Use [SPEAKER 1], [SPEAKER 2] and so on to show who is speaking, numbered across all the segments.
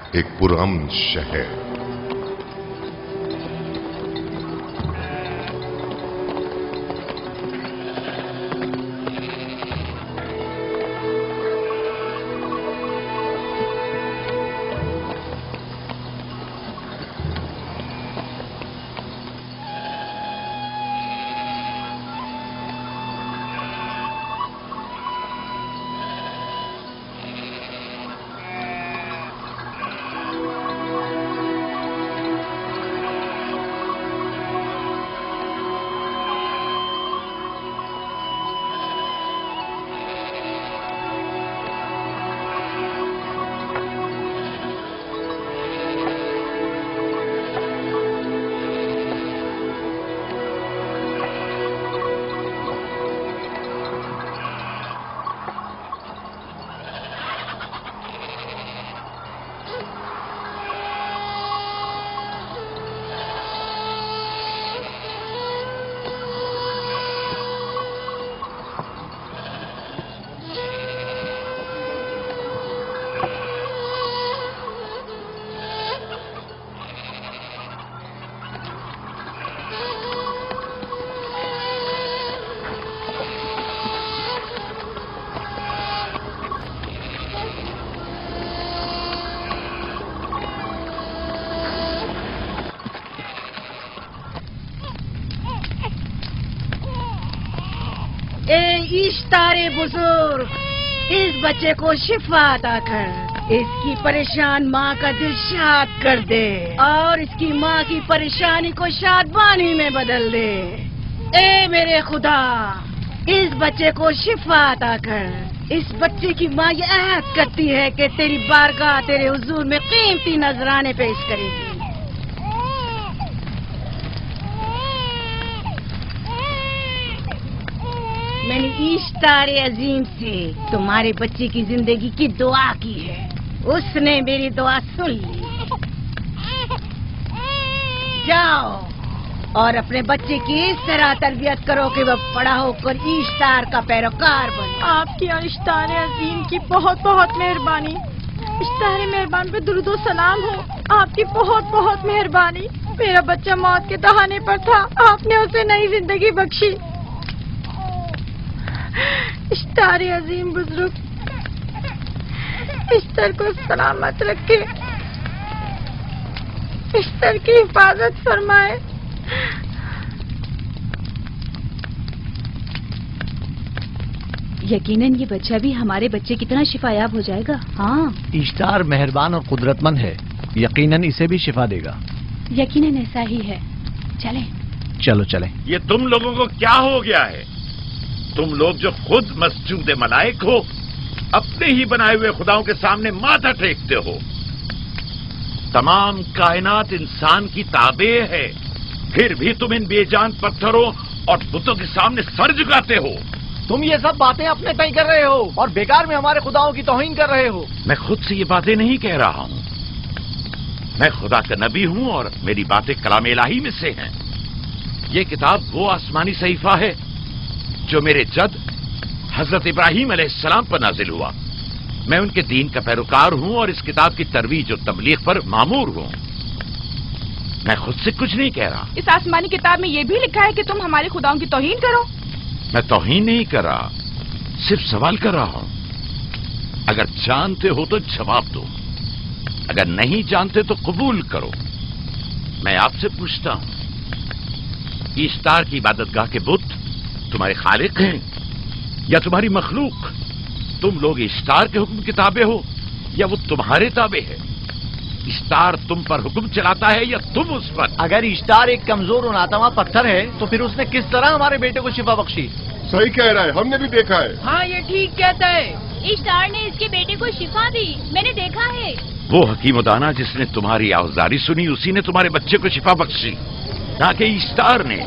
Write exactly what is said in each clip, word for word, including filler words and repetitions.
[SPEAKER 1] ایک پرامن شہر.
[SPEAKER 2] اشتار بزرگ، اس بچے کو شفا عطا کر، اس کی پریشان ماں کا دل شاد کر دے اور اس کی ماں کی پریشانی کو شادمانی میں بدل دے. اے میرے خدا، اس بچے کو شفا عطا کر. اس بچے کی ماں یہ عہد کرتی ہے کہ تیری بارگاہ تیرے حضور میں قیمتی نذرانے پیش کرے گی. میں نے اشتار عظیم سے تمہارے بچے کی زندگی کی دعا کی ہے، اس نے میری دعا سن لی. جاؤ اور اپنے بچے کی اس طرح تربیت کرو کہ وہ بڑا ہو کر اشتار کا پیروکار بنے.
[SPEAKER 3] آپ کی اور اشتار عظیم کی بہت بہت مہربانی. اشتار مہربان پہ درود و سلام ہو. آپ کی بہت بہت مہربانی. میرا بچہ موت کے دہانے پر تھا، آپ نے اسے نئی زندگی بخشی. اشتار عظیم بزرگ اشتر کو سلامت رکھے، اشتر کی حفاظت فرمائے.
[SPEAKER 4] یقیناً یہ بچہ بھی ہمارے بچے کی طرح شفا یاب ہو جائے گا. ہاں،
[SPEAKER 5] اشتار مہربان اور قدرت مند ہے، یقیناً اسے بھی شفا دے گا.
[SPEAKER 4] یقیناً ایسا ہی ہے. چلیں
[SPEAKER 5] چلو چلیں.
[SPEAKER 6] یہ تم لوگوں کو کیا ہو گیا ہے؟ تم لوگ جو خود مسجود ملائک ہو، اپنے ہی بنائے ہوئے خداؤں کے سامنے ماتھا ٹیکتے ہو. تمام کائنات انسان کی تابع ہے، پھر بھی تم ان بے جان پتھروں اور بتوں کے سامنے سر جھکاتے ہو.
[SPEAKER 5] تم یہ سب باتیں اپنے تئیں کر رہے ہو اور بیکار میں ہمارے خداؤں کی توہین کر رہے ہو.
[SPEAKER 6] میں خود سے یہ باتیں نہیں کہہ رہا ہوں، میں خدا کا نبی ہوں اور میری باتیں کلام الہی میں سے ہیں. یہ کتاب وہ آسمانی صحیفہ ہے جو میرے جد حضرت ابراہیم علیہ السلام پر نازل ہوا. میں ان کے دین کا پیروکار ہوں اور اس کتاب کی ترویج اور تبلیغ پر مامور ہوں. میں خود سے کچھ نہیں کہہ رہا.
[SPEAKER 3] اس آسمانی کتاب میں یہ بھی لکھا ہے کہ تم ہمارے خداؤں کی توہین کرو.
[SPEAKER 6] میں توہین نہیں کر رہا، صرف سوال کر رہا ہوں. اگر جانتے ہو تو جواب دو، اگر نہیں جانتے تو قبول کرو. میں آپ سے پوچھتا ہوں، اشتار کی عبادت گاہ کے بت تمہارے خالق ہیں یا تمہاری مخلوق؟ تم لوگ اشتار کے حکم کے تابع ہو یا وہ تمہارے تابع ہے؟ اشتار تم پر حکم چلاتا ہے یا تم اس پر؟
[SPEAKER 5] اگر اشتار ایک کمزور اور ناتواں پتھر ہے تو پھر اس نے کس طرح ہمارے بیٹے کو شفا بخشی؟
[SPEAKER 1] صحیح کہہ رہا ہے، ہم نے بھی دیکھا ہے.
[SPEAKER 2] ہاں یہ ٹھیک کہتا ہے.
[SPEAKER 3] اشتار نے اس کے بیٹے کو شفا دی، میں نے دیکھا ہے.
[SPEAKER 6] وہ حکیم و دانا جس نے تمہاری آوازاری سنی اسی نے تمہارے بچے کو شفا بخشی، نہ کہ اشتار نے.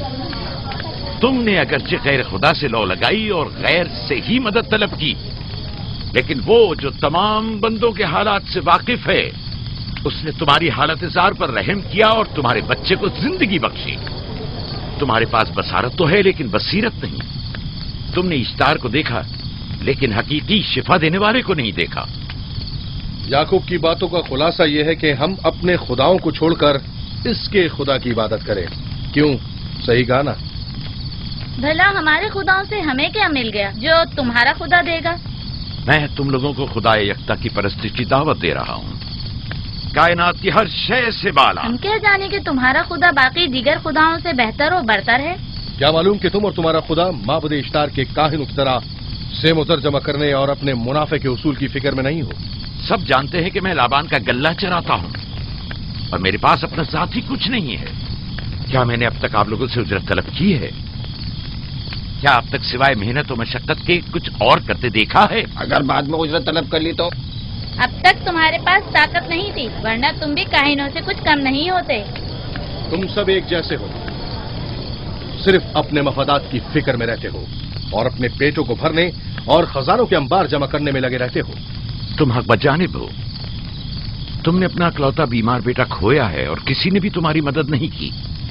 [SPEAKER 6] تم نے اگرچہ غیر خدا سے لو لگائی اور غیر سے ہی مدد طلب کی، لیکن وہ جو تمام بندوں کے حالات سے واقف ہے اس نے تمہاری حالت زار پر رحم کیا اور تمہارے بچے کو زندگی بخشی. تمہارے پاس بصارت تو ہے لیکن بصیرت نہیں. تم نے اشتار کو دیکھا لیکن حقیقی شفا دینے والے کو نہیں دیکھا.
[SPEAKER 7] याकूब की बातों का खुलासा यह है कि हम अपने खुदाओं को छोड़कर इसके खुदा की इबादत करें। क्यों? सही कहा ना?
[SPEAKER 8] भला हमारे खुदाओं से हमें क्या मिल गया जो तुम्हारा खुदा देगा?
[SPEAKER 6] मैं तुम लोगों को खुदा यकता की परस्ती की दावत दे रहा हूँ, कायनात की हर शय से बाला।
[SPEAKER 8] हम क्या जाने कि तुम्हारा खुदा बाकी दीगर खुदाओं से बेहतर और बरतर है?
[SPEAKER 7] क्या मालूम कि तुम और तुम्हारा खुदा माबुद इश्तार के काहिनों की तरह सेम उतर जमा करने और अपने मुनाफे के उसूल की फिक्र में नहीं हो।
[SPEAKER 6] सब जानते हैं कि मैं लाबान का गल्ला चराता हूँ और मेरे पास अपना साथ ही कुछ नहीं है। क्या मैंने अब तक आप लोगों से उजरत तलब की है? क्या अब तक सिवाय मेहनत और मशक्कत के कुछ और करते देखा है?
[SPEAKER 5] अगर बाद में उजरत तलब कर ली तो?
[SPEAKER 8] अब तक तुम्हारे पास ताकत नहीं थी, वरना तुम भी काहिनों से कुछ कम नहीं होते।
[SPEAKER 7] तुम सब एक जैसे हो, सिर्फ अपने मफादात की फिक्र में रहते हो और अपने पेटों को भरने और खजानों के अंबार जमा करने में लगे रहते हो।
[SPEAKER 6] तुम हक बजानिब हो। तुमने अपना इकलौता बीमार बेटा खोया है और किसी ने भी तुम्हारी मदद नहीं की,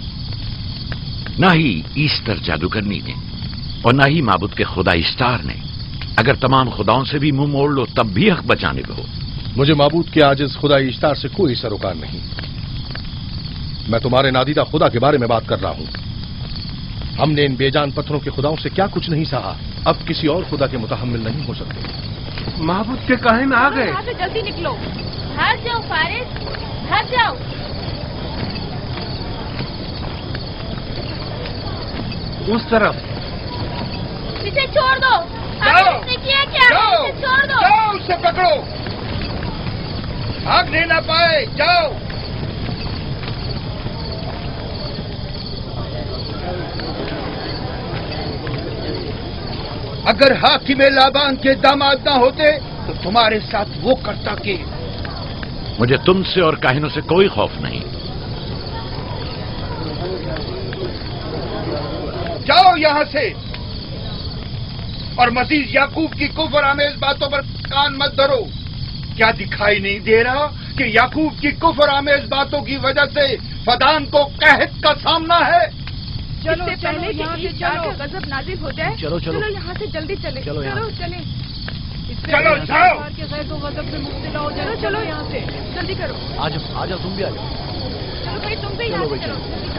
[SPEAKER 6] ना ही ईस्टर जादूगरनी ने और ना ही माबुद के खुदा इश्तार ने। अगर तमाम खुदाओं से भी मुंह मोड़ लो तब भी हक बचाने को हो।
[SPEAKER 7] मुझे माबूद के आजिज खुदा इश्तार से कोई सरोकार नहीं। मैं तुम्हारे नादीदा खुदा के बारे में बात कर रहा हूं। हमने इन बेजान पत्थरों के खुदाओं से क्या कुछ नहीं सहा, अब किसी और खुदा के मुतहम्मिल नहीं हो सकते।
[SPEAKER 9] माबूद के काहिन आ गए।
[SPEAKER 3] यहाँ से जल्दी निकलो।
[SPEAKER 8] भाग जाओ फारिस, भाग जाओ।
[SPEAKER 9] उस तरफ
[SPEAKER 8] इसे छोड़ दो। आपने किया क्या? इसे छोड़ दो।
[SPEAKER 5] जाओ, उसे पकड़ो, भागने ना पाए। जाओ। अगर हाकिम लाबान के दामाद ना होते तो तुम्हारे साथ वो करता कि।
[SPEAKER 6] मुझे तुमसे और काहिनों से कोई खौफ नहीं।
[SPEAKER 5] जाओ यहां से और मजीद याकूब की कुफर आमेज बातों पर कान मत धरो। क्या दिखाई नहीं दे रहा कि याकूब की कुफर आमेज बातों की वजह से फदान को कहत का सामना है?
[SPEAKER 3] चलो पहले यहाँ से चलो, गजब नाजिल हो जाए।
[SPEAKER 5] चलो चलो
[SPEAKER 3] चलो यहाँ से जल्दी चले।
[SPEAKER 5] चलो यहाँ
[SPEAKER 3] चलो चले।
[SPEAKER 5] चलो जाओ।
[SPEAKER 3] चलो चलो यहाँ से जल्दी करो।
[SPEAKER 5] आ जाओ, आ जाओ, तुम भी आ जाओ।
[SPEAKER 3] चलो भाई तुम भी यहाँ से चलो।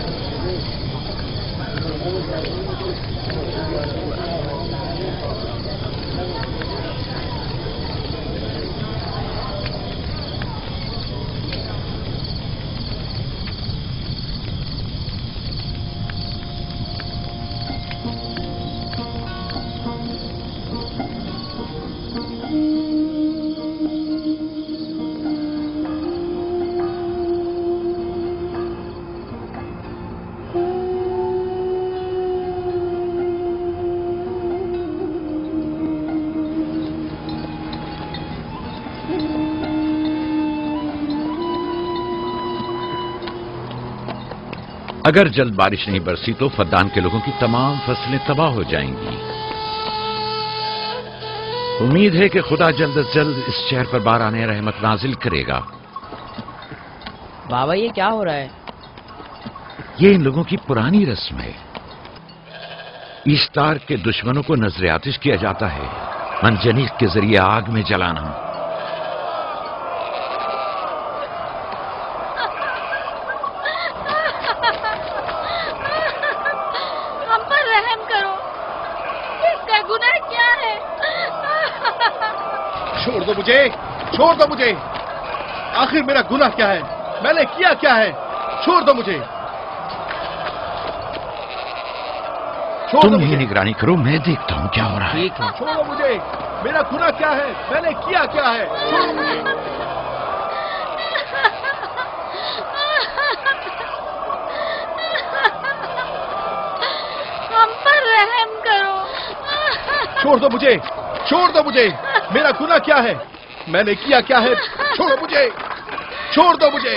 [SPEAKER 6] अगर जल्द बारिश नहीं बरसी तो फद्दान के लोगों की तमाम फसलें तबाह हो जाएंगी। उम्मीद है कि खुदा जल्द अज जल्द इस शहर पर बाराने रहमत नाजिल करेगा।
[SPEAKER 10] बाबा ये क्या हो रहा है?
[SPEAKER 6] ये इन लोगों की पुरानी रस्म है। ईस्तार के दुश्मनों को नजर आतिश किया जाता है, मनजनीक के जरिए आग में जलाना।
[SPEAKER 8] हम पर रहम करो, इसका गुनाह क्या है?
[SPEAKER 7] छोड़ दो मुझे, छोड़ दो मुझे। आखिर मेरा गुनाह क्या है? मैंने किया क्या है? छोड़ दो मुझे।
[SPEAKER 6] तुम ही निगरानी करो, मैं देखता हूँ क्या हो रहा है।
[SPEAKER 10] ठीक है।
[SPEAKER 7] छोड़ो मुझे। मेरा गुनाह क्या है? मैंने किया क्या है? छोड़ो मुझे।
[SPEAKER 8] हम पर रहम करो।
[SPEAKER 7] छोड़ दो मुझे, छोड़ दो मुझे। मेरा गुनाह क्या है? मैंने किया क्या है? छोड़ो मुझे, छोड़ दो मुझे।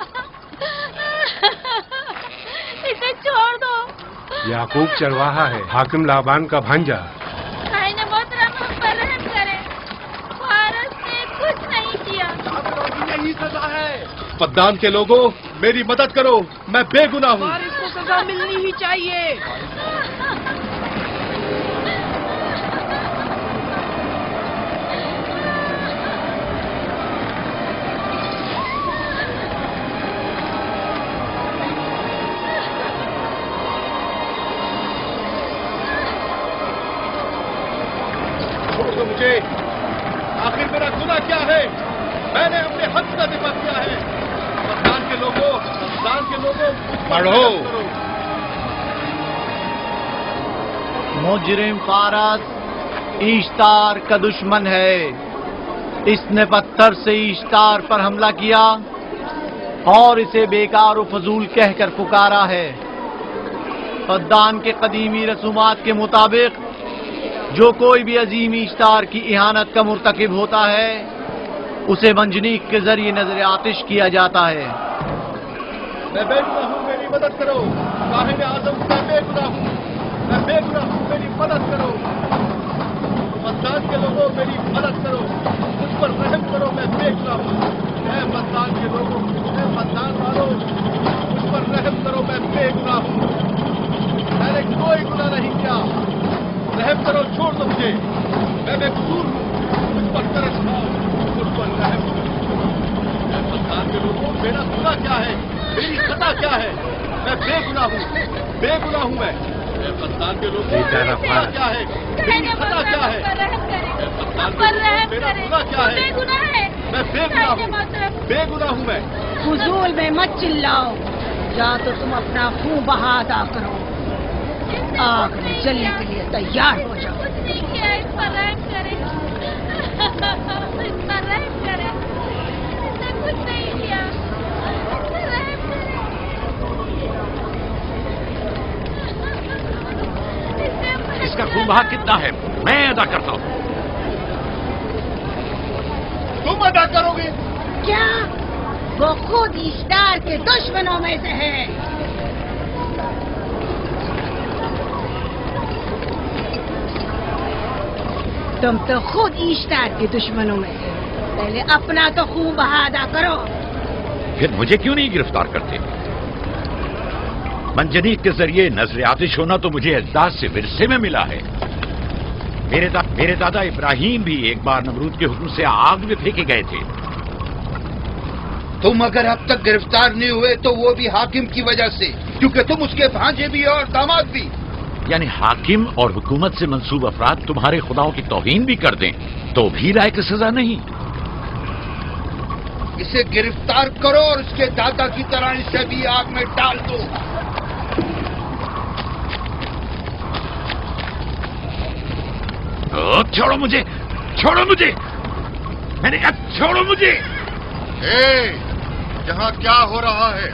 [SPEAKER 8] इसे छोड़ दो।
[SPEAKER 9] याकूब चरवाहा है, हाकिम लाबान का भांजा।
[SPEAKER 8] भाई ने मोहतरम हम पर रहम करे। फारस ने कुछ नहीं किया।
[SPEAKER 5] यही सजा है।
[SPEAKER 7] फद्दान के लोगों, मेरी मदद करो, मैं बेगुनाह हूँ।
[SPEAKER 3] और इसको सजा मिलनी ही चाहिए।
[SPEAKER 7] دو مجھے. آخر میرا گناہ کیا ہے؟ میں نے اپنے حق کا دفاع کیا ہے. پاکستان کے لوگوں پاکستان کے لوگوں
[SPEAKER 5] پڑھو.
[SPEAKER 10] مجرم فارس ایشتار کا دشمن ہے. اس نے پتھر سے ایشتار پر حملہ کیا اور اسے بیکار و فضول کہہ کر پکارا ہے. فدان کے قدیمی رسومات کے مطابق جو کوئی بھی عظیم ایشتار کی اہانت کا مرتکب ہوتا ہے اسے منجنیق کے ذریعے نظر آتش کیا جاتا ہے.
[SPEAKER 7] میں بے گناہ ہوں، میری مدد کرو. صاحب اعظم میں بے گناہ ہوں، میں بے گناہ ہوں، میری مدد کرو. پاکستان کے لوگوں میری مدد کرو، مجھ پر رحم کرو. میں بے گناہ ہوں. اے پاکستان کے لوگوں، اے پاکستان والوں، مجھ پر رحم کرو. میں بے گناہ ہوں، میں نے کوئی گناہ نہیں کیا. رحم کرو، چھوڑ دو مجھے. میں بے قصور ہوں، مجھ پر ترس کھاؤ، مجھ پر رحم کرو. اے پاکستان کے لوگوں، میرا گناہ کیا ہے؟ میری خطا کیا ہے؟ میں بے گناہ ہوں، بے گناہ ہوں. میں اے پاکستان کے لوگوں، میرا گناہ کیا ہے؟ میری خطا کیا ہے؟ اے پاکستان کے لوگوں، میرا گناہ کیا ہے؟ میں بے گناہ ہوں، بے گناہ ہوں. میں
[SPEAKER 2] فضول میں مت چلاؤ. یا تو تم اپنا خون بہا ادا کرو، آگ میں جلنے کے لیے تیار ہو جاؤ.
[SPEAKER 8] کچھ نہیں کیا، اس پر رحم کرے، اس پر رحم کرے. اس نے کچھ نہیں کیا، اس پر رحم کرے.
[SPEAKER 6] اس کا خون بہا کتنا ہے میں ادا کرتا ہوں.
[SPEAKER 5] تم ادا کرو گے؟
[SPEAKER 2] کیا وہ خود ایشتار کے دشمنوں میں سے ہے؟ تم تو خود ایشتار کے دشمنوں میں سے. پہلے اپنا تو خون بہا ادا کرو.
[SPEAKER 6] پھر مجھے کیوں نہیں گرفتار کرتے؟ منجنیق کے ذریعے نظر آتش ہونا تو مجھے اجداد سے ورثے میں ملا ہے. میرے دا میرے دادا ابراہیم بھی ایک بار نمرود کے حکم سے آگ میں پھینکے گئے تھے.
[SPEAKER 5] تم اگر اب تک گرفتار نہیں ہوئے تو وہ بھی حاکم کی وجہ سے، کیونکہ تم اس کے بھانجے بھی اور داماد بھی.
[SPEAKER 6] یعنی حاکم اور حکومت سے منسوب افراد تمہارے خداؤں کی توہین بھی کر دیں تو بھی لائق سزا نہیں؟
[SPEAKER 5] اسے گرفتار کرو اور اس کے دادا کی طرح اسے بھی آگ میں ڈال دو.
[SPEAKER 6] چھوڑو مجھے، چھوڑو مجھے، میں نے کہا چھوڑو مجھے.
[SPEAKER 1] اے یہاں کیا ہو رہا ہے؟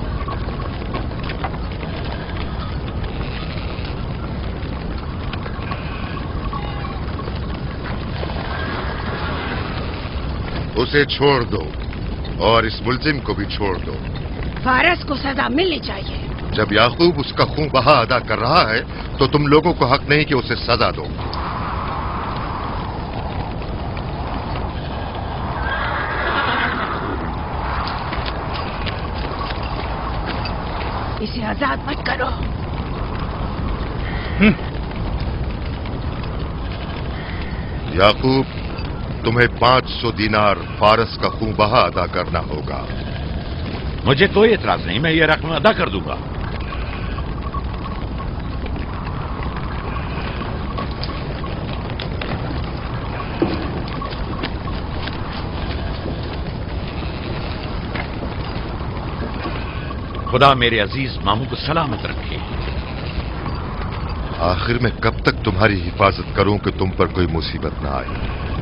[SPEAKER 1] اسے چھوڑ دو اور اس ملزم کو بھی چھوڑ دو.
[SPEAKER 2] فارس کو سزا ملنی چاہیے.
[SPEAKER 1] جب یعقوب اس کا خون بہا ادا کر رہا ہے تو تم لوگوں کو حق نہیں کہ اسے سزا دو.
[SPEAKER 2] اسے آزاد مت کرو.
[SPEAKER 1] یعقوب تمہیں پانچ سو دینار فارس کا خون بہا ادا کرنا ہوگا.
[SPEAKER 6] مجھے کوئی اعتراض نہیں، میں یہ رقم ادا کر دوں گا. خدا میرے عزیز ماموں کو سلامت رکھے.
[SPEAKER 1] آخر میں کب تک تمہاری حفاظت کروں کہ تم پر کوئی مصیبت نہ آئے؟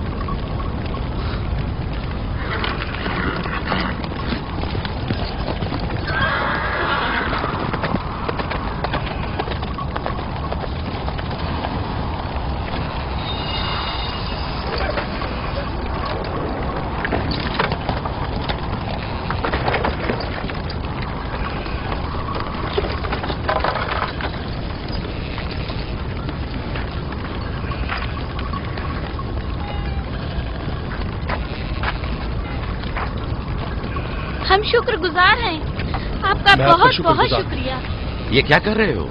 [SPEAKER 8] ہم شکر گزار ہیں آپ کا. بہت بہت شکریہ.
[SPEAKER 6] یہ کیا کر رہے ہو؟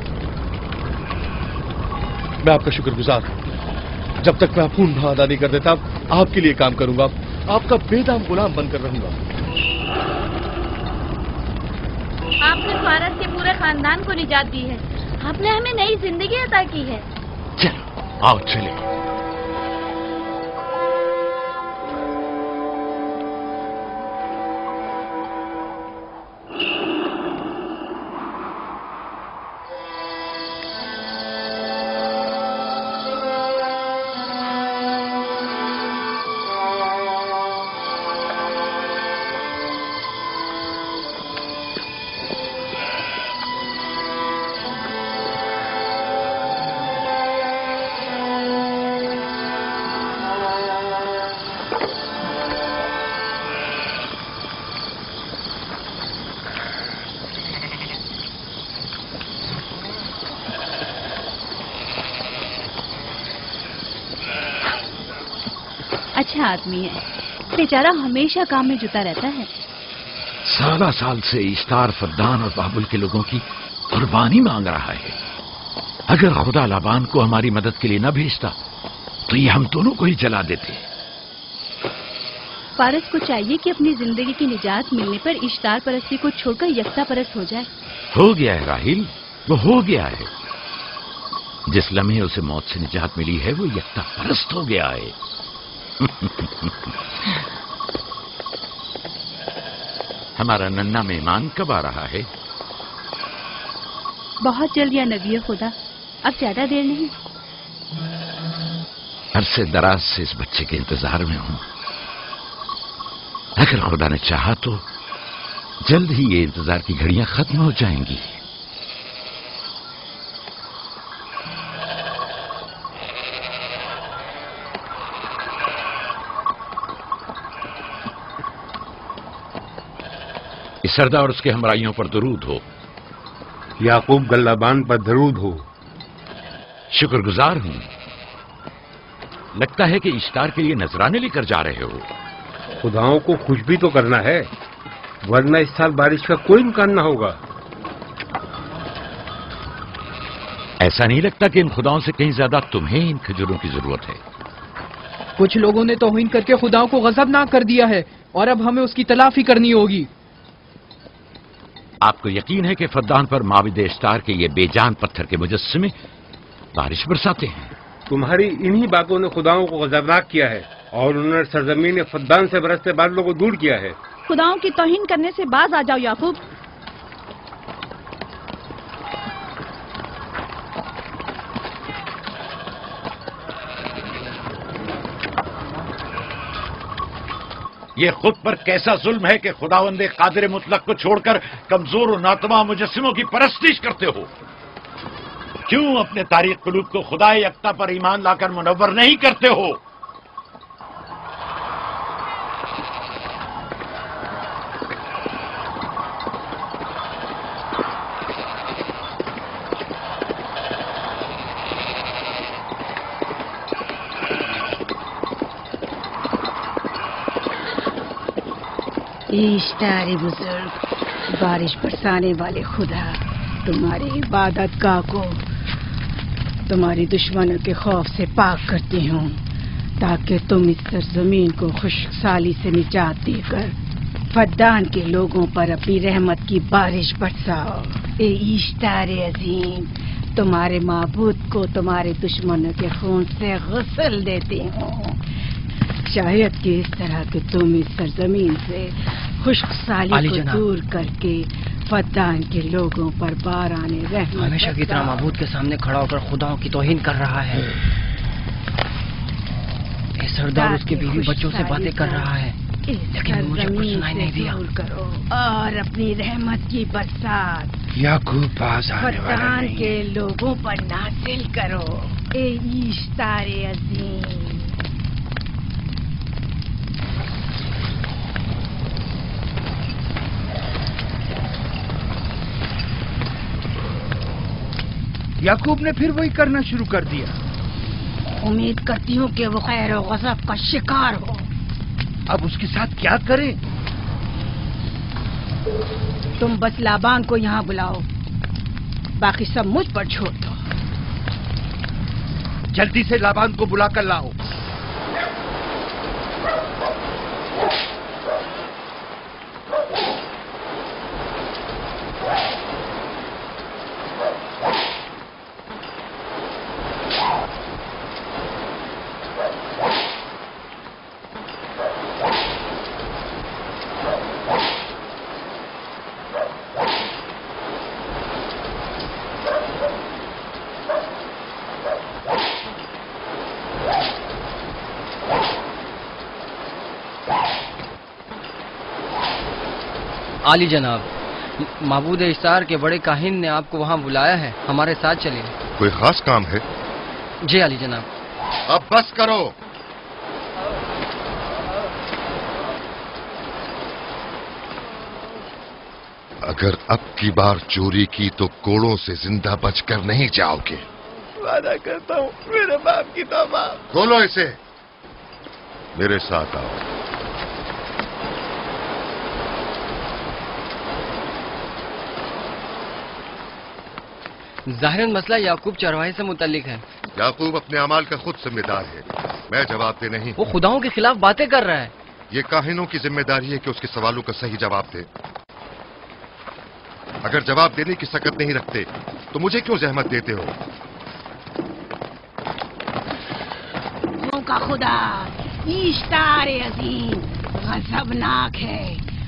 [SPEAKER 7] میں آپ کا شکر گزار ہوں. جب تک میں خون بہا ادا نہیں کر دیتا آپ کے لیے کام کروں گا، آپ کا بے دام غلام بن کر رہوں گا.
[SPEAKER 8] آپ نے فارس کے پورے خاندان کو نجات دی ہے. آپ نے ہمیں نئی زندگی عطا کی ہے.
[SPEAKER 6] چلو آؤ چلے.
[SPEAKER 4] اچھا آدمی ہے، بیچارہ ہمیشہ کام میں جتا رہتا ہے۔
[SPEAKER 6] سالہ سال سے اشتار، فدان اور بابل کے لوگوں کی قربانی مانگ رہا ہے۔ اگر خدا لابان کو ہماری مدد کے لیے نہ بھیجتا تو یہ ہم دونوں کو ہی جلا دیتے۔
[SPEAKER 4] فارس کو چاہیے کہ اپنی زندگی کی نجات ملنے پر اشتار پرستی کو چھوڑ کر یکتا پرست ہو جائے۔
[SPEAKER 6] ہو گیا ہے راہیل، وہ ہو گیا ہے۔ جس لمحے اسے موت سے نجات ملی ہے وہ یکتا پرست ہو گیا ہے۔ ہمارا ننھا مہمان کب آ رہا ہے؟
[SPEAKER 4] بہت جلد یا نبی خدا، اب زیادہ دیر نہیں۔
[SPEAKER 6] عرصے دراز سے اس بچے کے انتظار میں ہوں۔ اگر خدا نے چاہا تو جلد ہی یہ انتظار کی گھڑیاں ختم ہو جائیں گی۔ اس سردار اور اس کے ہمراہیوں پر درود ہو۔
[SPEAKER 9] یعقوب گلابان پر درود ہو۔
[SPEAKER 6] شکر گزار ہوں۔ لگتا ہے کہ اشتار کے لیے نذرانے لے کر جا رہے ہو۔
[SPEAKER 9] خداؤں کو خوش بھی تو کرنا ہے، ورنہ اس سال بارش کا کوئی امکان نہ ہوگا۔
[SPEAKER 6] ایسا نہیں لگتا کہ ان خداؤں سے کہیں زیادہ تمہیں ان کھجوروں کی ضرورت ہے؟
[SPEAKER 11] کچھ لوگوں نے توہین کر کے خداؤں کو غضبناک کر دیا ہے اور اب ہمیں اس کی تلافی کرنی ہوگی۔
[SPEAKER 6] آپ کو یقین ہے کہ فدان پر معبد اشتار کے یہ بے جان پتھر کے مجسمے بارش برساتے ہیں؟
[SPEAKER 9] تمہاری انہی باتوں نے خداؤں کو غضبناک کیا ہے اور انہوں نے سرزمین فدان سے برستے بادلوں کو دور کیا ہے۔
[SPEAKER 3] خداؤں کی توہین کرنے سے باز آ جاؤ یعقوب۔
[SPEAKER 6] یہ خود پر کیسا ظلم ہے کہ خداوند قادر مطلق کو چھوڑ کر کمزور و ناتواں مجسموں کی پرستش کرتے ہو؟ کیوں اپنے تاریخ قلوب کو خدا یکتا پر ایمان لا کر منور نہیں کرتے ہو؟
[SPEAKER 2] اشتار بزرگ، بارش برسانے والے خدا، تمہاری عبادت گاہ کو تمہاری دشمنوں کے خوف سے پاک کرتی ہوں تاکہ تم اس سرزمین کو خشک سالی سے نجات دے کر فدان کے لوگوں پر اپنی رحمت کی بارش برساؤ۔ اے اشتار عظیم، تمہارے معبود کو تمہارے دشمنوں کے خون سے غسل دیتی ہوں، شاید کہ اس طرح کہ تم اس سرزمین سے خشک سالی کو دور کر کے فدان کے لوگوں پر باران رحمت
[SPEAKER 12] ہمیشہ کی طرح معبود کے سامنے کھڑا ہو کر خداؤں کی توہین کر رہا ہے۔ اے سردار اس کے بیوی بچوں سے باتیں کر رہا ہے لیکن مجھے کچھ سنائی نہیں دیا۔
[SPEAKER 2] کرو اور اپنی رحمت کی برسات
[SPEAKER 5] یعقوب باز آنے والا
[SPEAKER 2] فدان
[SPEAKER 5] نہیں۔
[SPEAKER 2] کے لوگوں پر نازل کرو۔ اے اشتار عظیم،
[SPEAKER 5] یعقوب نے پھر وہی کرنا شروع کر دیا۔
[SPEAKER 2] امید کرتی ہوں کہ وہ خیر و غضب کا شکار ہو۔
[SPEAKER 5] اب اس کے ساتھ کیا کریں؟
[SPEAKER 2] تم بس لابان کو یہاں بلاؤ، باقی سب مجھ پر چھوڑ دو۔
[SPEAKER 5] جلدی سے لابان کو بلا کر لاؤ۔
[SPEAKER 12] عالی جناب، معبود اشتار کے بڑے کاہن نے آپ کو وہاں بلایا ہے، ہمارے ساتھ چلیے۔
[SPEAKER 1] کوئی خاص کام ہے؟
[SPEAKER 12] جی عالی جناب۔
[SPEAKER 1] اب بس کرو۔ اگر اب کی بار چوری کی تو کوڑوں سے زندہ بچ کر نہیں جاؤ گے۔
[SPEAKER 10] وعدہ کرتا ہوں میرے باپ کی توبہ۔
[SPEAKER 1] کھولو اسے۔ मेरे साथ आओ।
[SPEAKER 12] जाहिरन मसला याकूब चरवाहे से मुतल्लिक है।
[SPEAKER 1] याकूब अपने अमाल का खुद जिम्मेदार है, मैं जवाब दे नहीं।
[SPEAKER 12] वो खुदाओं के खिलाफ बातें कर रहा है।
[SPEAKER 1] ये काहिनों की जिम्मेदारी है कि उसके सवालों का सही जवाब दे। अगर जवाब देने की सकत नहीं रखते तो मुझे क्यों जहमत देते हो?
[SPEAKER 2] का खुदा इश्तार अजीम गजबनाक है।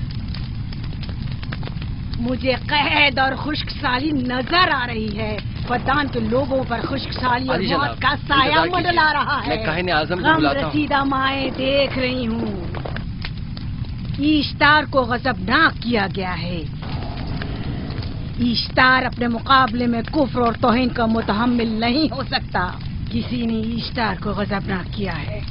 [SPEAKER 2] मुझे कैद और खुश्क साली नजर आ रही है। फद्दान के लोगों पर खुश्क साली और मौत का साया मंडला रहा है।
[SPEAKER 12] मैं काहिन आज़म को
[SPEAKER 2] गम
[SPEAKER 12] बुलाता हूं।
[SPEAKER 2] रसीदा माएं देख रही हूँ। इश्तार को गजबनाक किया गया है। इश्तार अपने मुकाबले में कुफ्र और तौहीन का मुतहम्मिल नहीं हो सकता। किसी ने इश्तार को गजबनाक किया है।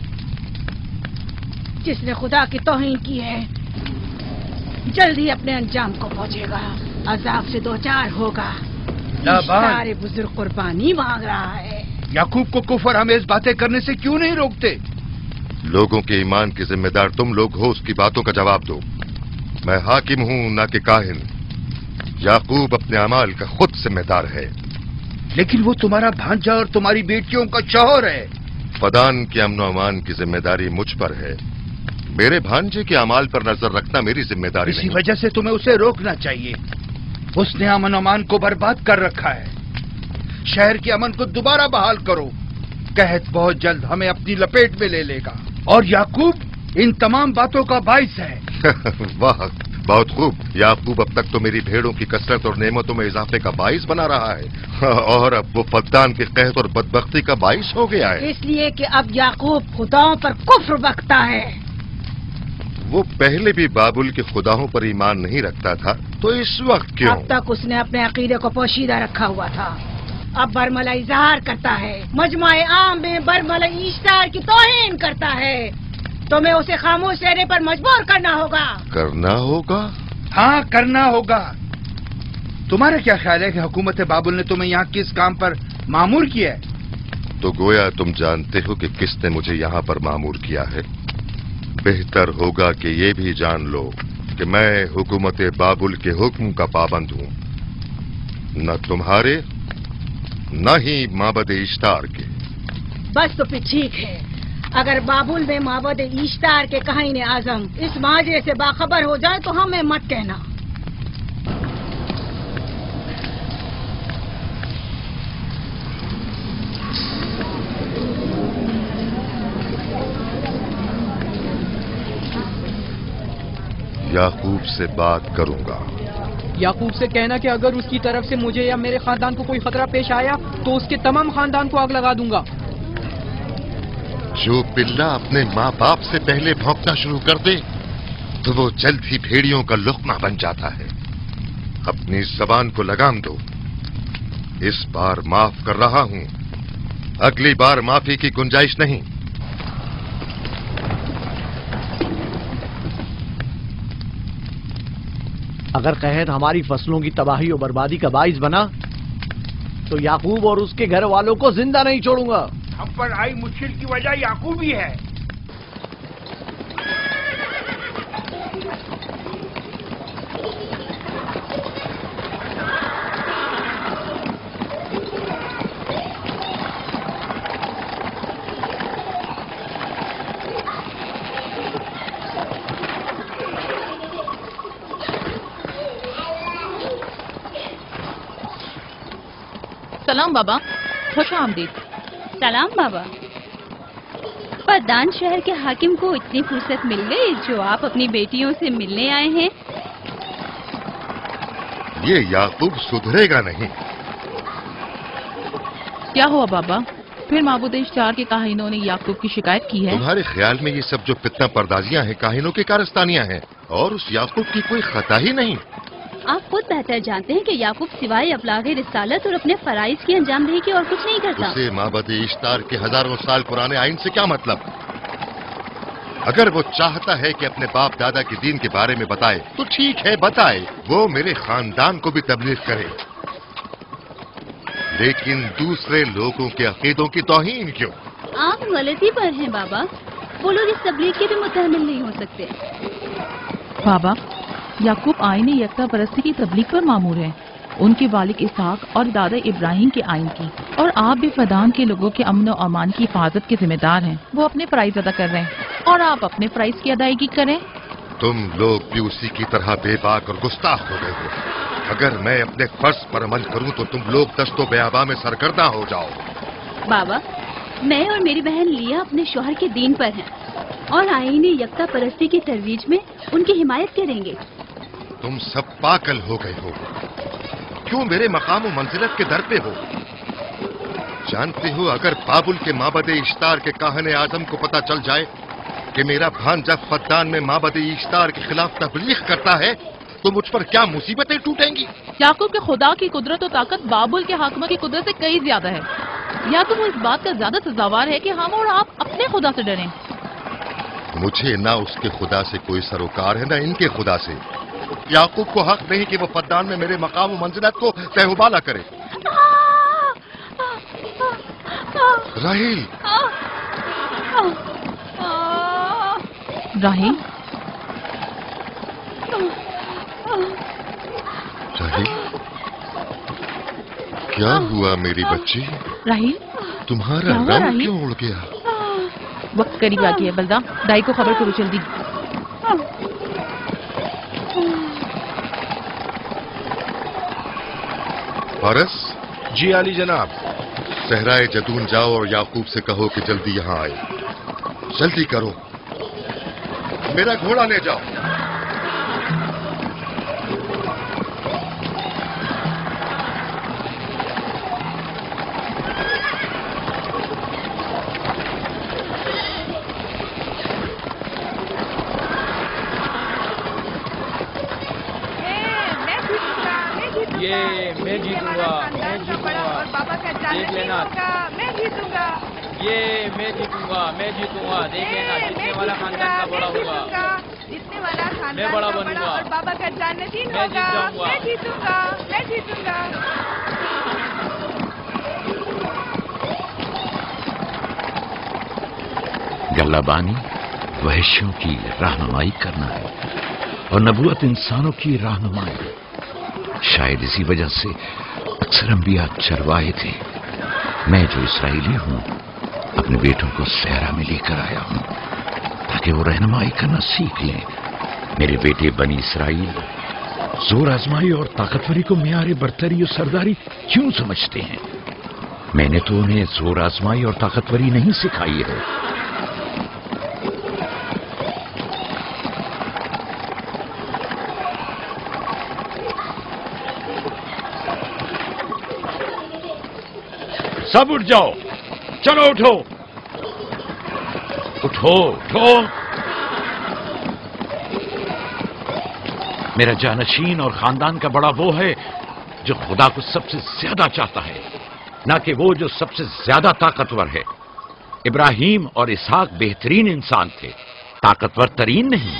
[SPEAKER 2] जिसने खुदा की तौहीन की है जल्दी अपने अंजाम को पहुंचेगा, अजाब से दो चार होगा। इश्तार बुजुर्ग कुर्बानी मांग रहा है।
[SPEAKER 5] याकूब को कुफर हमें बातें करने से क्यों नहीं रोकते?
[SPEAKER 1] लोगों के ईमान की जिम्मेदार तुम लोग हो, उसकी बातों का जवाब दो। मैं हाकिम हूं ना कि काहिन। याकूब अपने अमाल का खुद जिम्मेदार है।
[SPEAKER 5] लेकिन वो तुम्हारा भांजा और तुम्हारी बेटियों का शौहर है।
[SPEAKER 1] फदान के अमन अमान की जिम्मेदारी मुझ पर है। मेरे भांजे के अमाल पर नजर रखना मेरी जिम्मेदारी
[SPEAKER 5] इसी
[SPEAKER 1] नहीं।
[SPEAKER 5] वजह से तुम्हें उसे रोकना चाहिए। उसने अमन अमान को बर्बाद कर रखा है। शहर के अमन को दोबारा बहाल करो। कहत बहुत जल्द हमें अपनी लपेट में ले लेगा और याकूब इन तमाम बातों का बाइस है।
[SPEAKER 1] वाह, बहुत खूब। याकूब अब तक तो मेरी भेड़ों की कसरत और नेमतों में इजाफे का बाइस बना रहा है और अब वो फद्दान के कहत और बदबख्ती का बाइस हो गया है।
[SPEAKER 2] इसलिए कि अब याकूब खुदाओं पर कुफ्र बकता है।
[SPEAKER 1] वो पहले भी बाबुल के खुदाओं पर ईमान नहीं रखता था, तो इस वक्त क्यों?
[SPEAKER 2] अब तक उसने अपने अकीदे को पोशीदा रखा हुआ था। अब बरमला इजहार करता है, मजमाए आम में बरमला इश्तार की तौहीन करता है। तुम्हें उसे खामोश रहने पर मजबूर करना होगा।
[SPEAKER 1] करना होगा?
[SPEAKER 5] हाँ, करना होगा। तुम्हारा क्या ख्याल है कि हुकूमत बाबुल ने तुम्हें यहाँ किस काम पर मामूर किया है?
[SPEAKER 1] तो गोया तुम जानते हो कि किसने मुझे यहाँ पर मामूर किया है। बेहतर होगा कि ये भी जान लो कि मैं हुकूमत बाबुल के हुक्म का पाबंद हूँ, न तुम्हारे न ही माबद इश्तार के।
[SPEAKER 2] बस तो फिर ठीक है। अगर बाबुल में माबद इश्तार के काहिन आजम इस माजरे से बाखबर हो जाए तो हमें मत कहना।
[SPEAKER 1] याकूब से बात करूंगा।
[SPEAKER 11] याकूब से कहना कि अगर उसकी तरफ से मुझे या मेरे खानदान को कोई खतरा पेश आया तो उसके तमाम खानदान को आग लगा दूंगा।
[SPEAKER 1] जो पिल्ला अपने माँ बाप से पहले भौंकना शुरू कर दे तो वो जल्द ही भेड़ियों का लुक़मा बन जाता है। अपनी जबान को लगाम दो। इस बार माफ कर रहा हूं, अगली बार माफी की गुंजाइश नहीं।
[SPEAKER 10] अगर कहत हमारी फसलों की तबाही और बर्बादी का बाइस बना तो याकूब और उसके घर वालों को जिंदा नहीं छोड़ूंगा।
[SPEAKER 5] हम पर आई मुश्किल की वजह याकूब ही है।
[SPEAKER 13] सलाम बाबा, खुश आमदीद।
[SPEAKER 4] सलाम बाबा। फद्दान शहर के हाकिम को इतनी फुर्सत मिल गई जो आप अपनी बेटियों से मिलने आए हैं।
[SPEAKER 1] ये याकूब सुधरेगा नहीं।
[SPEAKER 13] क्या हुआ बाबा? फिर माबूद इश्तार के काहिनों ने याकूब की शिकायत की है?
[SPEAKER 1] तुम्हारे ख्याल में ये सब जो फितना पर्दाजियां हैं काहिनों की कारस्तानियां हैं और उस याकूब की कोई खता ही नहीं।
[SPEAKER 4] आप खुद बेहतर जानते हैं कि याकूब सिवाय अबलागे रिसालत और अपने फराइज की अंजामदही की और कुछ नहीं करता।
[SPEAKER 1] उसे माबद इश्तार के हजारों साल पुराने आइन से क्या मतलब? अगर वो चाहता है कि अपने बाप दादा के दीन के बारे में बताए तो ठीक है, बताए। वो मेरे खानदान को भी तबलीग करे, लेकिन दूसरे लोगों के अकीदों की तौहीन क्यों?
[SPEAKER 4] आप गलती पर हैं बाबा। वो लोग इस तबलीग के भी मुतहम्मिल नहीं हो सकते।
[SPEAKER 13] बाबा, याकूब आईने यकता परस्ती की तबलीग पर मामूर है, उनके वालिद इसहाक और दादा इब्राहिम के आइन की, और आप भी फदान के लोगों के अमन और अमान की हिफाजत के जिम्मेदार हैं। वो अपने फराइज अदा कर रहे हैं और आप अपने फराइज की अदायगी करें।
[SPEAKER 1] तुम लोग भी उसी की तरह बेबाक और गुस्ताख हो गए हो। अगर मैं अपने फर्ज पर अमल करूं तो तुम लोग दस्तो बेआबा में सरगर्दा हो जाओ।
[SPEAKER 4] बाबा, मैं और मेरी बहन लिया अपने शौहर के दीन पर हैं और आईने यकता परस्ती की तरवीज में उनकी हिमायत करेंगे।
[SPEAKER 1] तुम सब पागल हो गए हो। क्यों मेरे मकाम और मंजिलत के दर पे हो? जानते हो, अगर बाबुल के माबद इश्तार के काहने आजम को पता चल जाए कि मेरा भांजा फद्दान में माबद इश्तार के खिलाफ तबलीग करता है तो मुझ पर क्या मुसीबतें टूटेंगी।
[SPEAKER 13] याकूब के खुदा की कुदरत और ताकत बाबुल के हाकिमा की कुदरत से कई ज्यादा है। या तो वो इस बात का ज्यादा सजावार है कि हम और आप अपने खुदा से डरें।
[SPEAKER 1] मुझे ना उसके खुदा से कोई सरोकार है, ना इनके खुदा से। याकूब को हक नहीं कि वो फद्दान में मेरे मकाम और मंजिलत को तहबाला करे। राहील,
[SPEAKER 13] राहील,
[SPEAKER 1] राहील, क्या हुआ मेरी बच्ची?
[SPEAKER 13] राहील,
[SPEAKER 1] तुम्हारा रंग क्यों उड़ गया?
[SPEAKER 13] वक्त करीब आ गया है बलदा, दाई को खबर करो जल्दी।
[SPEAKER 1] फारस?
[SPEAKER 7] जी आली जनाब।
[SPEAKER 1] सहराए जदून जाओ और याकूब से कहो कि जल्दी यहाँ आए। जल्दी करो, मेरा घोड़ा ले जाओ।
[SPEAKER 11] ये मैं जीतूंगा, मैं जीतूंगा, देख लेना।
[SPEAKER 3] मैं जीतूंगा,
[SPEAKER 11] ये मैं जीतूंगा, मैं जीतूंगा, देख लेना। जीतने वाला खानदान का बड़ा होगा,
[SPEAKER 3] जीतने वाला खानदान
[SPEAKER 11] मैं बड़ा
[SPEAKER 3] का
[SPEAKER 11] बनूंगा
[SPEAKER 3] और बाबा का जान्नतीन
[SPEAKER 11] मैं
[SPEAKER 3] होगा।
[SPEAKER 11] जीत जाऊंगा।
[SPEAKER 3] मैं जीतूंगा, मैं जीतूंगा।
[SPEAKER 6] गल्लाबानी वहशियों की रहनुमाई करना है और नबूवत इंसानों की रहनुमाई। शायद इसी वजह से अक्सर अंबिया चरवाहे थे। मैं जो इसराइली हूं अपने बेटों को सहरा में लेकर आया हूं ताकि वो रहनुमाई करना सीख लें। मेरे बेटे बनी इसराइल जोर आजमाई और ताकतवरी को मियारे बरतरी और सरदारी क्यों समझते हैं? मैंने तो उन्हें जोर आजमाई और ताकतवरी नहीं सिखाई है। सब उठ जाओ, चलो उठो, उठो, उठो। मेरा जानशीन और खानदान का बड़ा वो है जो खुदा को सबसे ज्यादा चाहता है, ना कि वो जो सबसे ज्यादा ताकतवर है। इब्राहिम और इसहाक बेहतरीन इंसान थे, ताकतवर तरीन नहीं।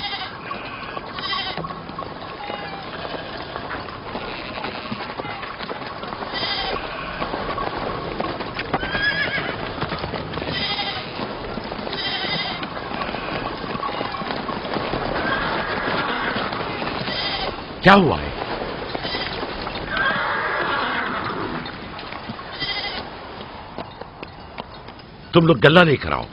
[SPEAKER 6] क्या हुआ है? तुम लोग गल्ला लेकर आओ।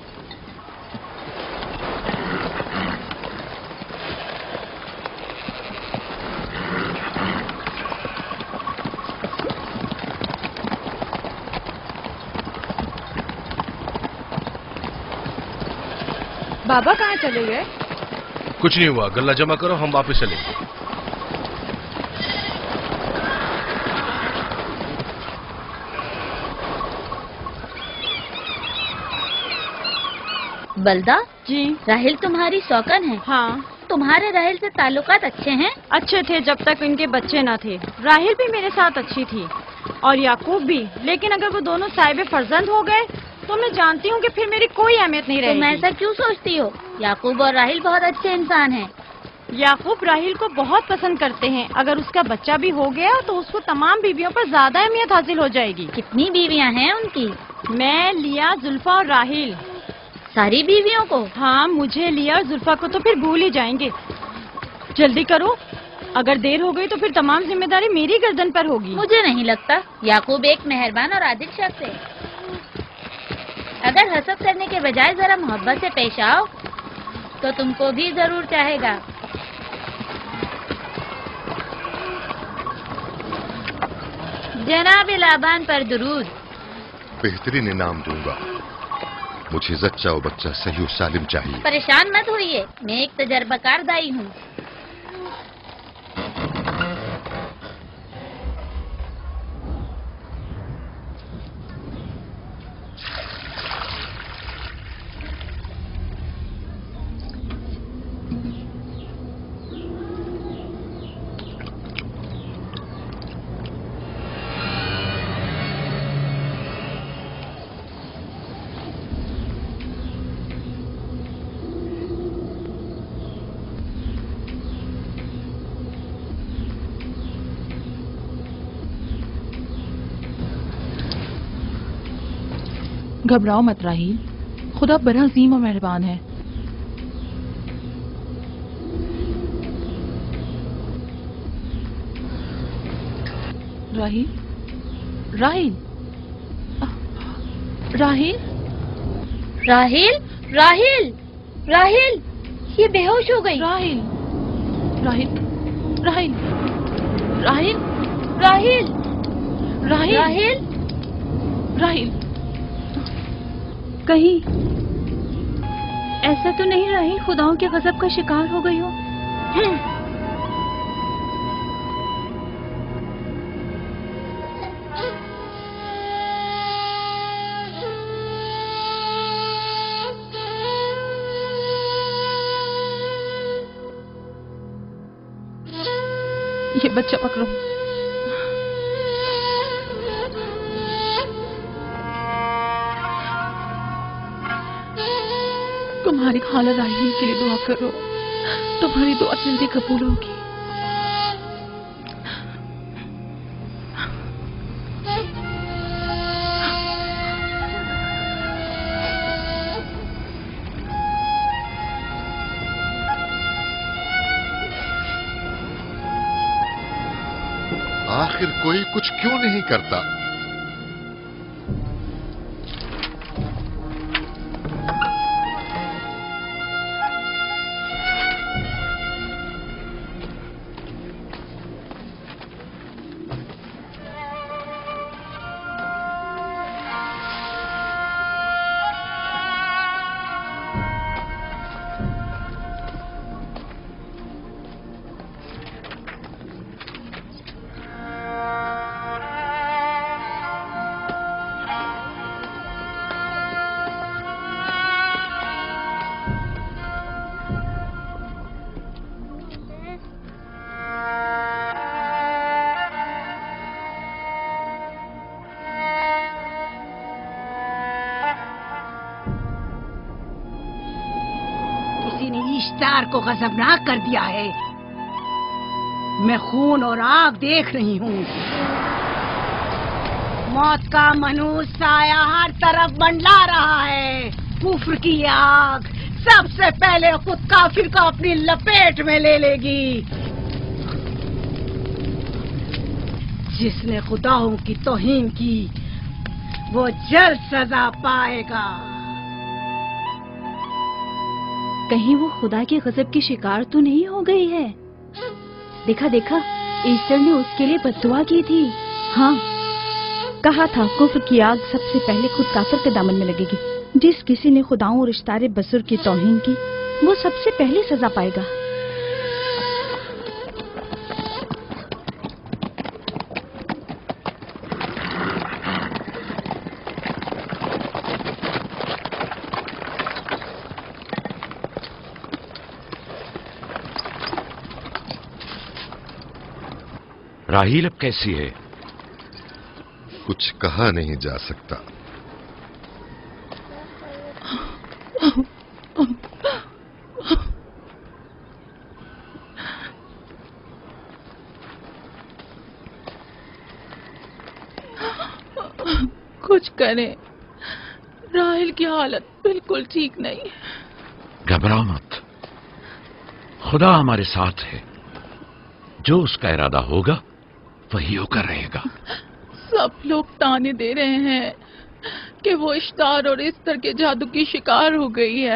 [SPEAKER 3] बाबा कहाँ चले गए?
[SPEAKER 7] कुछ नहीं हुआ, गल्ला जमा करो, हम वापस चलेंगे।
[SPEAKER 14] बलदा
[SPEAKER 3] जी,
[SPEAKER 14] राहिल तुम्हारी सौकन है।
[SPEAKER 3] हाँ।
[SPEAKER 14] तुम्हारे राहिल से ताल्लुकात अच्छे हैं?
[SPEAKER 3] अच्छे थे जब तक इनके बच्चे न थे। राहिल भी मेरे साथ अच्छी थी और याकूब भी, लेकिन अगर वो दोनों साहिब फर्जंद हो गए तो मैं जानती हूँ कि फिर मेरी कोई अहमियत नहीं रहेगी।
[SPEAKER 14] तुम ऐसा क्यों सोचती हो? याकूब और राहिल बहुत अच्छे इंसान हैं।
[SPEAKER 3] याकूब राहिल को बहुत पसंद करते हैं। अगर उसका बच्चा भी हो गया तो उसको तमाम बीवियों पर ज्यादा अहमियत हासिल हो जाएगी।
[SPEAKER 14] कितनी बीवियां हैं उनकी?
[SPEAKER 3] मैं, लिया, जुल्फा और राहिल।
[SPEAKER 14] सारी बीवियों को?
[SPEAKER 3] हाँ, मुझे लिया और जुल्फा को तो फिर भूल ही जाएंगे। जल्दी करो, अगर देर हो गई तो फिर तमाम जिम्मेदारी मेरी गर्दन पर होगी।
[SPEAKER 14] मुझे नहीं लगता। याकूब एक मेहरबान और आदिल शख्स है। अगर हसद करने के बजाय जरा मोहब्बत से पेश आओ तो तुमको भी जरूर चाहेगा। जनाब लाबान पर दुरूद।
[SPEAKER 1] बेहतरीन इनाम दूंगा। मुझे जच्चा और बच्चा सही और सालिम चाहिए।
[SPEAKER 14] परेशान मत होइए, मैं एक तजर्बाकार दाई हूँ।
[SPEAKER 13] घबराओ मत राहील, खुदा बड़ा अजीम और मेहरबान है। राहील, राहील, राहील,
[SPEAKER 14] राहील, राहील, राहील, ये बेहोश हो गई।
[SPEAKER 13] राहील, राहील, राहील, राहील,
[SPEAKER 14] राहील,
[SPEAKER 13] राहील,
[SPEAKER 14] राहील,
[SPEAKER 13] राहील,
[SPEAKER 4] कहीं ऐसा तो नहीं राहील खुदाओं के गजब का शिकार हो गई हो?
[SPEAKER 13] ये बच्चा पकड़ो। तुम्हारी खाला राहील के लिए दुआ करो, तुम्हारी दुआ जल्दी कबूल होगी।
[SPEAKER 1] आखिर कोई कुछ क्यों नहीं करता?
[SPEAKER 2] इश्तार को गजबनाक कर दिया है। मैं खून और आग देख रही हूँ। मौत का मनूस साया हर तरफ मंडला रहा है। कुफ्र की आग सबसे पहले खुद काफिर को अपनी लपेट में ले लेगी। जिसने खुदाओं की तौहीन की वो जल्द सजा पाएगा।
[SPEAKER 4] कहीं वो खुदा के गजब की शिकार तो नहीं हो गई है? देखा देखा, ईस्टर ने उसके लिए बद्दुआ की थी।
[SPEAKER 15] हाँ, कहा था कुफ्र की आग सबसे पहले खुद काफिर के दामन में लगेगी। जिस किसी ने खुदाओं और इश्तारे बसुर की तौहीन की वो सबसे पहले सजा पाएगा।
[SPEAKER 6] राहील अब कैसी है?
[SPEAKER 1] कुछ कहा नहीं जा सकता।
[SPEAKER 13] कुछ करें, राहील की हालत बिल्कुल ठीक नहीं।
[SPEAKER 6] घबराओ मत, खुदा हमारे साथ है। जो उसका इरादा होगा वही होकर रहेगा।
[SPEAKER 13] सब लोग ताने दे रहे हैं कि वो इश्तार और इस्तर के जादू की शिकार हो गई है।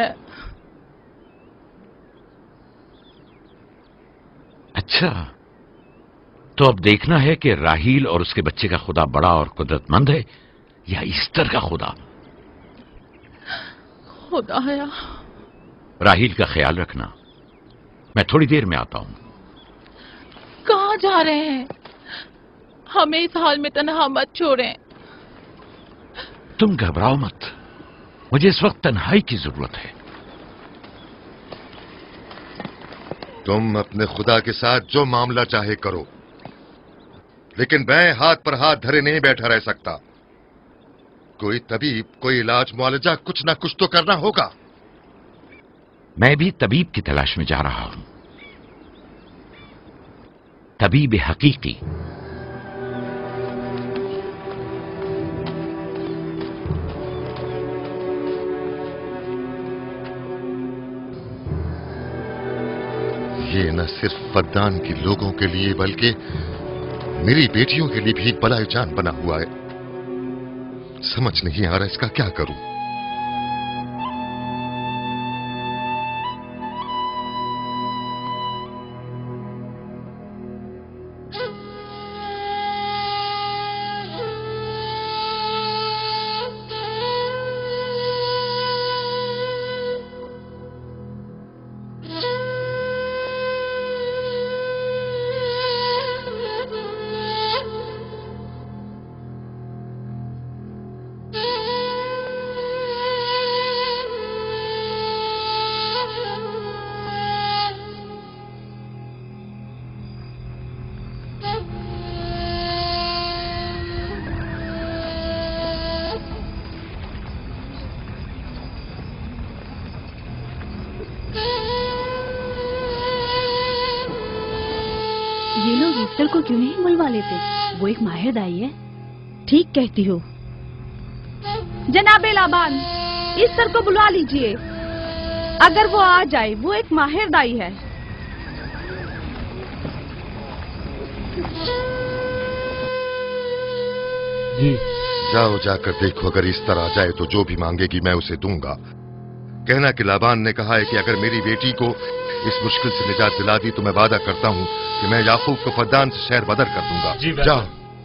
[SPEAKER 6] अच्छा, तो अब देखना है कि राहील और उसके बच्चे का खुदा बड़ा और कुदरतमंद है या इस्तर का खुदा।
[SPEAKER 13] खुदाया,
[SPEAKER 6] राहील का ख्याल रखना, मैं थोड़ी देर में आता हूं।
[SPEAKER 13] कहाँ जा रहे हैं? हमें इस हाल में तन्हा मत छोड़ें।
[SPEAKER 6] तुम घबराओ मत, मुझे इस वक्त तन्हाई की जरूरत है।
[SPEAKER 1] तुम अपने खुदा के साथ जो मामला चाहे करो, लेकिन मैं हाथ पर हाथ धरे नहीं बैठा रह सकता। कोई तबीब, कोई इलाज मुआलजा, कुछ ना कुछ तो करना होगा।
[SPEAKER 6] मैं भी तबीब की तलाश में जा रहा हूं, तबीब हकीकी।
[SPEAKER 1] ये न सिर्फ फद्दान के लोगों के लिए बल्कि मेरी बेटियों के लिए भी बलाए जान बना हुआ है। समझ नहीं आ रहा इसका क्या करूं।
[SPEAKER 4] ये लोग ईस्टर को क्यों नहीं बुलवा लेते? वो एक माहिर दाई है।
[SPEAKER 15] ठीक कहती हो। जनाबे लाबान, ईस्टर को बुलवा लीजिए। अगर वो आ जाए, वो एक माहिर दाई है।
[SPEAKER 9] जी।
[SPEAKER 1] जाओ, जाकर देखो, अगर इस तरह आ जाए तो जो भी मांगेगी मैं उसे दूंगा। कहना कि लाबान ने कहा है कि अगर मेरी बेटी को इस मुश्किल से निजात दिला दी तो मैं वादा करता हूं कि मैं याकूब को फद्दान से शहर बदर कर दूंगा।
[SPEAKER 9] जी,
[SPEAKER 1] जाओ।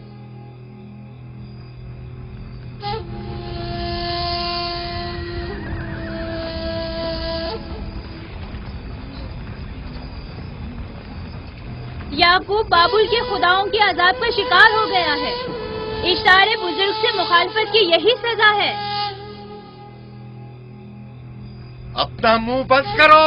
[SPEAKER 14] याकूब बाबुल के खुदाओं के अजाब का शिकार हो गया है। इशारे बुजुर्ग से मुखालफत की यही सजा है।
[SPEAKER 5] अपना मुंह बंद करो।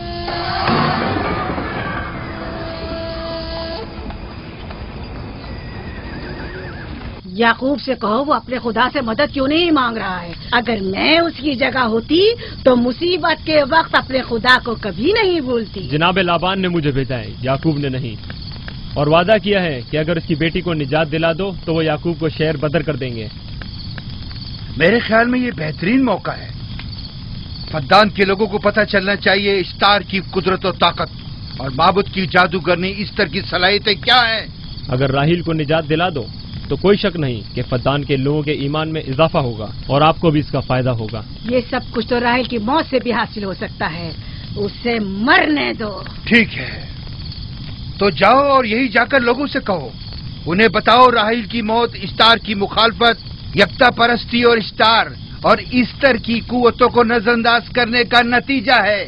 [SPEAKER 2] याकूब से कहो वो अपने खुदा से मदद क्यों नहीं मांग रहा है। अगर मैं उसकी जगह होती तो मुसीबत के वक्त अपने खुदा को कभी नहीं भूलती।
[SPEAKER 9] जनाब लाबान ने मुझे भेजा है, याकूब ने नहीं, और वादा किया है कि अगर उसकी बेटी को निजात दिला दो तो वो याकूब को शहर बदर कर देंगे।
[SPEAKER 5] मेरे ख्याल में ये बेहतरीन मौका है। फद्दान के लोगों को पता चलना चाहिए इस्तार की कुदरत और ताकत और माबुद की जादूगरनी इस्तर की सलाहियतें क्या है।
[SPEAKER 9] अगर राहील को निजात दिला दो तो कोई शक नहीं कि फद्दान के लोगों के ईमान में इजाफा होगा और आपको भी इसका फायदा होगा।
[SPEAKER 2] ये सब कुछ तो राहील की मौत से भी हासिल हो सकता है। उसे मरने दो।
[SPEAKER 5] ठीक है, तो जाओ और यही जाकर लोगों से कहो, उन्हें बताओ राहील की मौत इस्तार की मुखालफत, यकता परस्ती और इस्तार और इस्तर की कुव्वतों को नजरअंदाज करने का नतीजा है।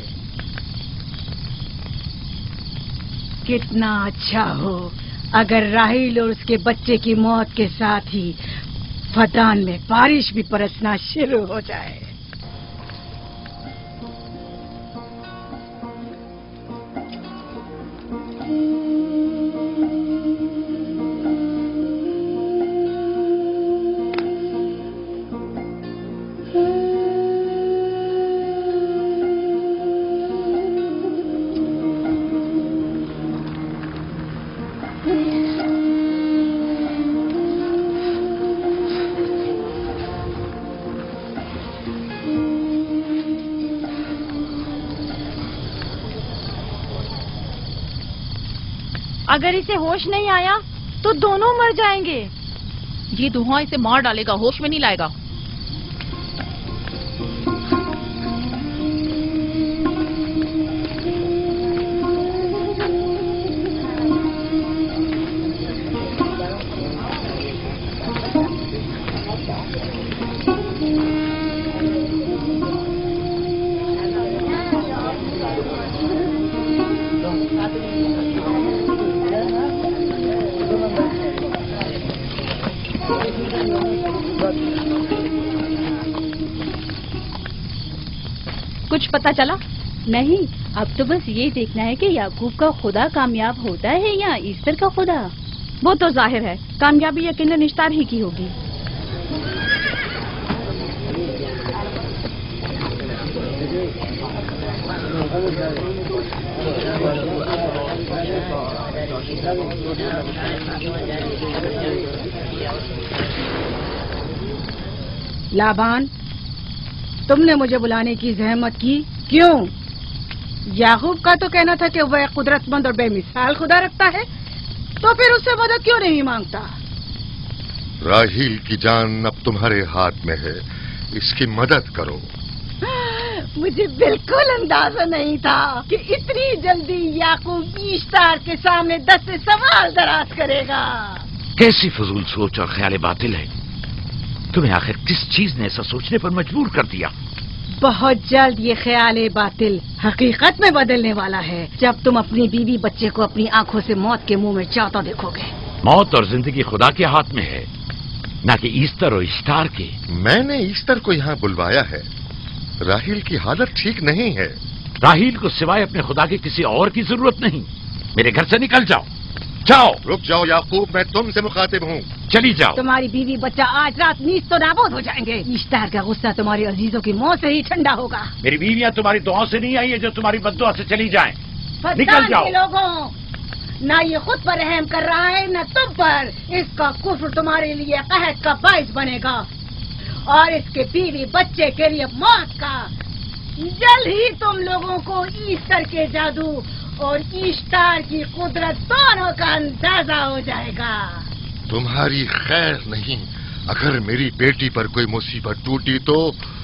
[SPEAKER 2] कितना अच्छा हो अगर राहील और उसके बच्चे की मौत के साथ ही फद्दान में बारिश भी बरसना शुरू हो जाए।
[SPEAKER 3] اگر اسے ہوش نہیں آیا تو دونوں مر جائیں گے.
[SPEAKER 13] یہ دھواں اسے مار ڈالے گا، ہوش میں نہیں لائے گا.
[SPEAKER 15] کچھ پتا چلا؟
[SPEAKER 4] نہیں، اب تو بس یہ دیکھنا ہے کہ یعقوب کا خدا کامیاب ہوتا ہے یا ایسٹر کا خدا.
[SPEAKER 15] وہ تو ظاہر ہے کامیابی یقیناً اشتار ہی کی ہوگی.
[SPEAKER 2] لابان، تم نے مجھے بلانے کی زحمت کی کیوں؟ یعقوب کا تو کہنا تھا کہ وہ ایک قدرت مند اور بے مثال خدا رکھتا ہے، تو پھر اس سے مدد کیوں نہیں مانگتا؟
[SPEAKER 1] راہیل کی جان اب تمہارے ہاتھ میں ہے، اس کی مدد کرو.
[SPEAKER 2] مجھے بالکل اندازہ نہیں تھا کہ اتنی جلدی یعقوب اشتار کے سامنے دس سوال دراز کرے گا.
[SPEAKER 6] کیسی فضول سوچ اور خیال باطل ہے. تمہیں آخر کس چیز نے ایسا سوچنے پر مجبور کر دیا؟
[SPEAKER 2] بہت جلد یہ خیال باطل حقیقت میں بدلنے والا ہے جب تم اپنی بیوی بچے کو اپنی آنکھوں سے موت کے منہ میں چاہتا دیکھو گے.
[SPEAKER 6] موت اور زندگی خدا کے ہاتھ میں ہے، نہ کہ ایسٹر اور اشتار کے.
[SPEAKER 1] میں نے ایسٹر کو یہاں بلوایا ہے. راہیل کی حالت ٹھیک نہیں ہے.
[SPEAKER 6] راہیل کو سوائے اپنے خدا کے کسی اور کی ضرورت نہیں. میرے گھر سے نکل جاؤ. جاؤ.
[SPEAKER 1] رک جاؤ یعقوب، میں تم سے مخاطب ہوں.
[SPEAKER 6] چلی جاؤ.
[SPEAKER 2] تمہاری بیوی بچہ آج رات نیز تو نابود ہو جائیں گے. اشتار کا غصہ تمہارے عزیزوں کی موت سے ہی ٹھنڈا ہوگا.
[SPEAKER 6] میری بیویاں تمہاری دعاؤں سے نہیں آئی ہے جو تمہاری بددعا سے چلی جائیں. نکل جاؤ.
[SPEAKER 2] لوگوں، نہ یہ خود پر رحم کر رہا ہے نہ تم پر. اس کا کفر تمہارے لیے قحط کا باعث بنے گا اور اس کے بیوی بچے کے لیے موت کا. جلد ہی تم لوگوں کو ایسٹر کے جادو اور اشتار کی قدرت دونوں کا اندازہ ہو جائے گا.
[SPEAKER 1] تمہاری خیر نہیں. اگر میری بیٹی پر کوئی مصیبت ٹوٹی تو